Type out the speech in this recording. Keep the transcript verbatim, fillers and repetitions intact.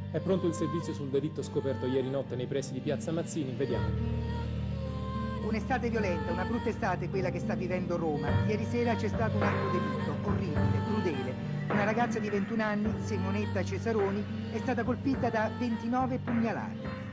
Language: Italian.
È pronto il servizio sul delitto scoperto ieri notte nei pressi di Piazza Mazzini? Vediamo. Un'estate violenta, una brutta estate quella che sta vivendo Roma. Ieri sera c'è stato un altro delitto, orribile, crudele. Una ragazza di ventuno anni, Simonetta Cesaroni, è stata colpita da ventinove pugnalate.